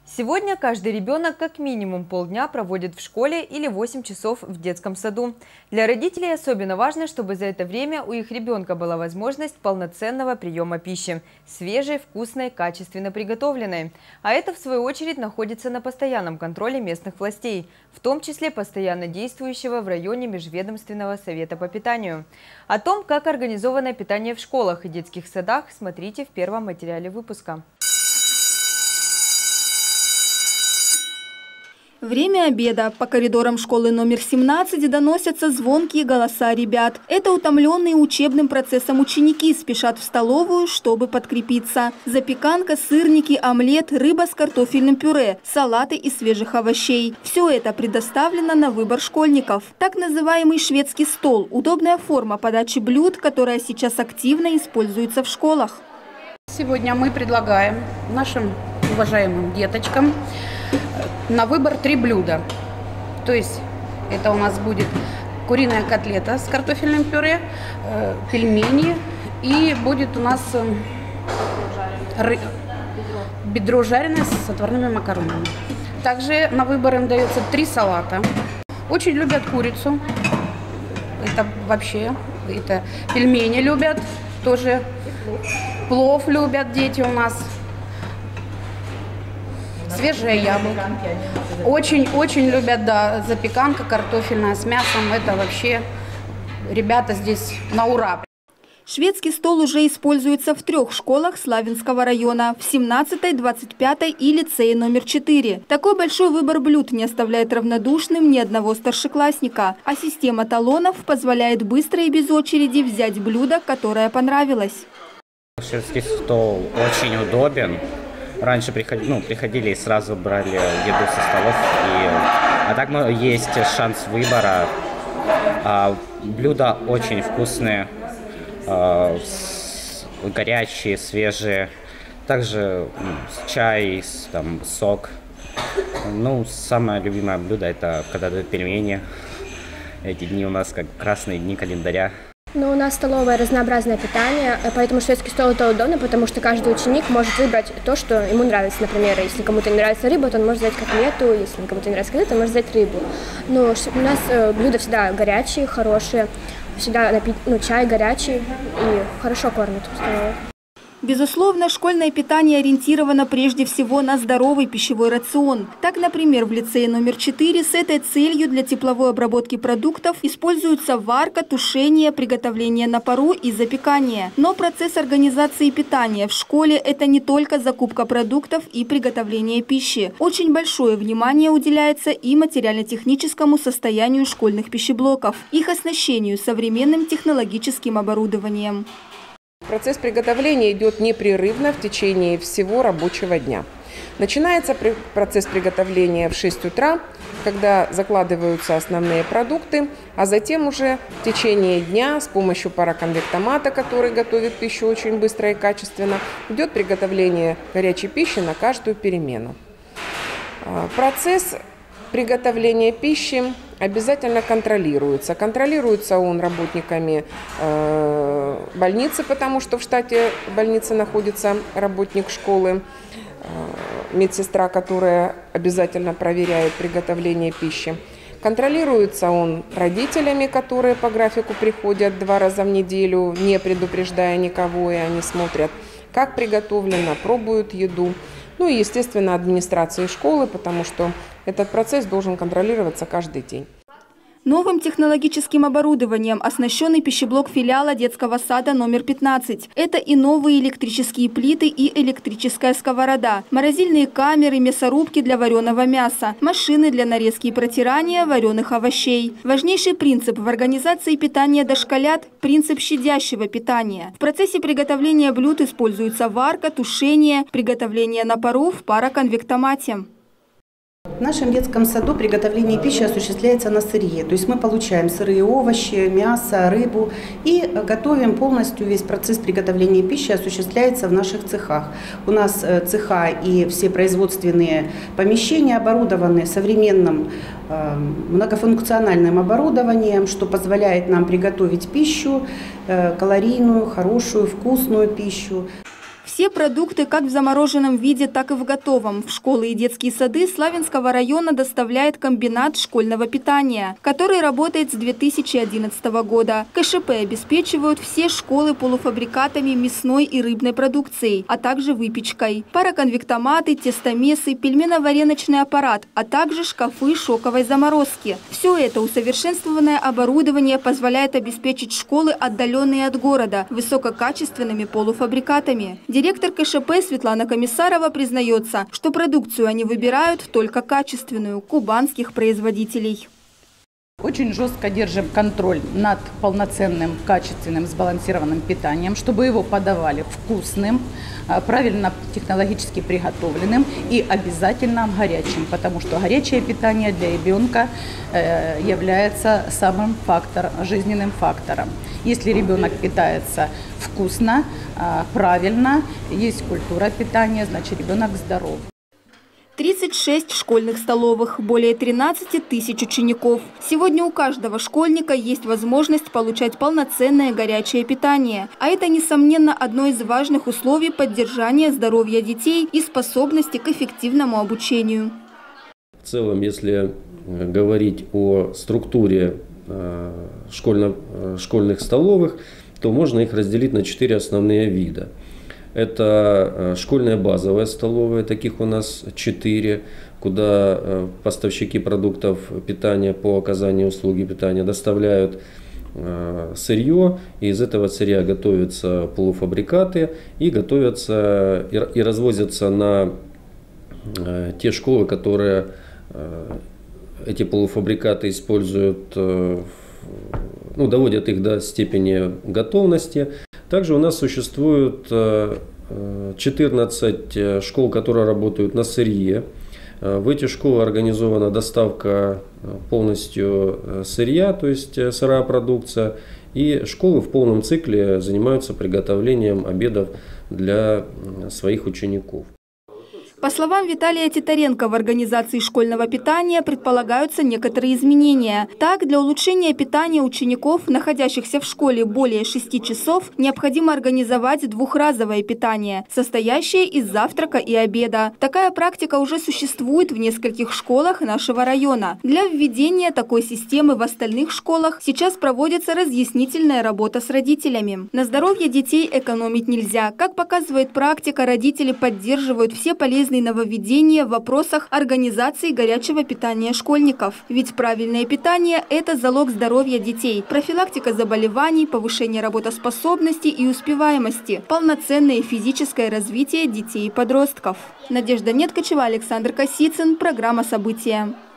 Сегодня каждый ребенок как минимум полдня проводит в школе или 8 часов в детском саду. Для родителей особенно важно, чтобы за это время у их ребенка была возможность полноценного приема пищи – свежей, вкусной, качественно приготовленной. А это, в свою очередь, находится на постоянном контроле местных властей, в том числе постоянно действующего в районе Межведомственного совета по питанию. О том, как организовано питание в школах и детских садах, смотрите в первом материале выпуска. Время обеда. По коридорам школы номер 17 доносятся звонкие голоса ребят. Это утомленные учебным процессом ученики спешат в столовую, чтобы подкрепиться. Запеканка, сырники, омлет, рыба с картофельным пюре, салаты из свежих овощей. Все это предоставлено на выбор школьников. Так называемый шведский стол – удобная форма подачи блюд, которая сейчас активно используется в школах. Сегодня мы предлагаем нашим уважаемым деточкам на выбор 3 блюда. То есть это у нас будет куриная котлета с картофельным пюре, пельмени и будет у нас бедро жареное с отварными макаронами. Также на выбор им дается 3 салата. Очень любят курицу. Это вообще, это пельмени любят, тоже плов любят дети у нас. Свежие яблоки. Очень любят, да, запеканка картофельная с мясом. Это вообще ребята здесь на ура. Шведский стол уже используется в 3 школах Славянского района – в 17-й, 25-й и лицее номер 4. Такой большой выбор блюд не оставляет равнодушным ни одного старшеклассника. А система талонов позволяет быстро и без очереди взять блюдо, которое понравилось. Шведский стол очень удобен. Раньше приходили и сразу брали еду со столов. А так есть шанс выбора. Блюда очень вкусные, горячие, свежие. Также чай, сок. Самое любимое блюдо – это когда дают пельмени. Эти дни у нас как красные дни календаря. У нас столовое разнообразное питание, поэтому шведский стол это удобно, потому что каждый ученик может выбрать то, что ему нравится. Например, если кому-то не нравится рыба, то он может взять котлету, если кому-то не нравится котлета, он может взять рыбу. Но у нас блюда всегда горячие, хорошие, всегда чай горячий и хорошо кормят в столовой. Безусловно, школьное питание ориентировано прежде всего на здоровый пищевой рацион. Так, например, в лицее номер 4 с этой целью для тепловой обработки продуктов используются варка, тушение, приготовление на пару и запекание. Но процесс организации питания в школе – это не только закупка продуктов и приготовление пищи. Очень большое внимание уделяется и материально-техническому состоянию школьных пищеблоков, их оснащению современным технологическим оборудованием. Процесс приготовления идет непрерывно в течение всего рабочего дня. Начинается процесс приготовления в 6 утра, когда закладываются основные продукты, а затем уже в течение дня с помощью пароконвектомата, который готовит пищу очень быстро и качественно, идет приготовление горячей пищи на каждую перемену. Процесс приготовления пищи обязательно контролируется. Контролируется он работниками больницы, потому что в штате больницы находится работник школы, медсестра, которая обязательно проверяет приготовление пищи. Контролируется он родителями, которые по графику приходят 2 раза в неделю, не предупреждая никого, и они смотрят, как приготовлено, пробуют еду. И, естественно, администрацией школы, потому что этот процесс должен контролироваться каждый день. Новым технологическим оборудованием оснащенный пищеблок филиала детского сада номер 15. Это и новые электрические плиты и электрическая сковорода, морозильные камеры, мясорубки для вареного мяса, машины для нарезки и протирания вареных овощей. Важнейший принцип в организации питания дошколят – принцип щадящего питания. В процессе приготовления блюд используется варка, тушение, приготовление на пару в пароконвектомате. В нашем детском саду приготовление пищи осуществляется на сырье. То есть мы получаем сырые овощи, мясо, рыбу и готовим полностью. Весь процесс приготовления пищи осуществляется в наших цехах. У нас цеха и все производственные помещения оборудованы современным многофункциональным оборудованием, что позволяет нам приготовить пищу, калорийную, хорошую, вкусную пищу. Все продукты как в замороженном виде, так и в готовом в школы и детские сады Славянского района доставляет комбинат школьного питания, который работает с 2011 года. КШП обеспечивают все школы полуфабрикатами мясной и рыбной продукцией, а также выпечкой. Пароконвектоматы, тестомесы, пельмено-вареночный аппарат, а также шкафы шоковой заморозки. Все это усовершенствованное оборудование позволяет обеспечить школы, отдаленные от города, высококачественными полуфабрикатами. Директор КШП Светлана Комиссарова признается, что продукцию они выбирают только качественную, кубанских производителей. Очень жестко держим контроль над полноценным, качественным, сбалансированным питанием, чтобы его подавали вкусным, правильно технологически приготовленным и обязательно горячим, потому что горячее питание для ребенка является самым жизненным фактором. Если ребенок питается вкусно, правильно, есть культура питания, значит ребенок здоров. 36 школьных столовых, более 13 тысяч учеников. Сегодня у каждого школьника есть возможность получать полноценное горячее питание. А это, несомненно, одно из важных условий поддержания здоровья детей и способности к эффективному обучению. В целом, если говорить о структуре школьных столовых, то можно их разделить на 4 основные вида. Это школьная базовая столовая, таких у нас 4, куда поставщики продуктов питания по оказанию услуги питания доставляют сырье, и из этого сырья готовятся полуфабрикаты и готовятся и развозятся на те школы, которые эти полуфабрикаты используют, доводят их до степени готовности. Также у нас существует 14 школ, которые работают на сырье. В эти школы организована доставка полностью сырья, то есть сырая продукция. И школы в полном цикле занимаются приготовлением обедов для своих учеников. По словам Виталия Титаренко, в организации школьного питания предполагаются некоторые изменения. Так, для улучшения питания учеников, находящихся в школе более 6 часов, необходимо организовать двухразовое питание, состоящее из завтрака и обеда. Такая практика уже существует в нескольких школах нашего района. Для введения такой системы в остальных школах сейчас проводится разъяснительная работа с родителями. На здоровье детей экономить нельзя. Как показывает практика, родители поддерживают все полезные нововведения в вопросах организации горячего питания школьников. Ведь правильное питание – это залог здоровья детей, профилактика заболеваний, повышение работоспособности и успеваемости, полноценное физическое развитие детей и подростков. Надежда Неткачева, Александр Косицын. Программа «События».